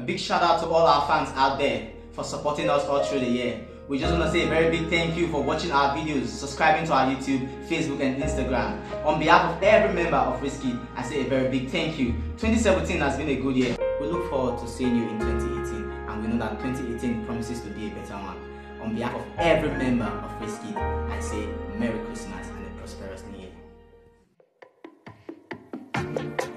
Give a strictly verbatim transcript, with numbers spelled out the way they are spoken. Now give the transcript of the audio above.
big shout out to all our fans out there for supporting us all through the year. We just want to say a very big thank you for watching our videos, subscribing to our YouTube, Facebook and Instagram. On behalf of every member of Risky, I say a very big thank you. twenty seventeen has been a good year. We look forward to seeing you in twenty eighteen, and we know that twenty eighteen promises to be a better one. On behalf of every member of Risky, I say Merry Christmas and a prosperous New Year.